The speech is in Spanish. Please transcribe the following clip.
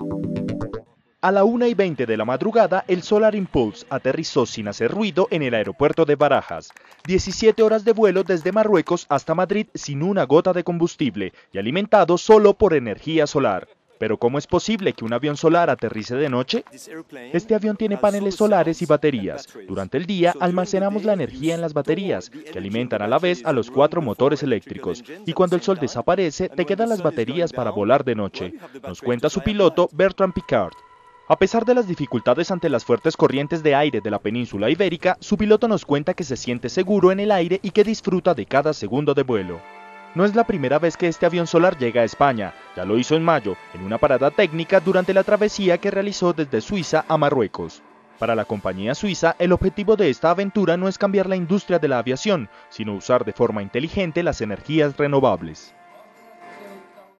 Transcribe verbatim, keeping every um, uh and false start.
A la una y veinte de la madrugada, el Solar Impulse aterrizó sin hacer ruido en el aeropuerto de Barajas. diecisiete horas de vuelo desde Marruecos hasta Madrid sin una gota de combustible y alimentado solo por energía solar. ¿Pero cómo es posible que un avión solar aterrice de noche? Este avión tiene paneles solares y baterías. Durante el día almacenamos la energía en las baterías, que alimentan a la vez a los cuatro motores eléctricos. Y cuando el sol desaparece, te quedan las baterías para volar de noche, nos cuenta su piloto Bertrand Piccard. A pesar de las dificultades ante las fuertes corrientes de aire de la península ibérica, su piloto nos cuenta que se siente seguro en el aire y que disfruta de cada segundo de vuelo. No es la primera vez que este avión solar llega a España, ya lo hizo en mayo, en una parada técnica durante la travesía que realizó desde Suiza a Marruecos. Para la compañía suiza, el objetivo de esta aventura no es cambiar la industria de la aviación, sino usar de forma inteligente las energías renovables.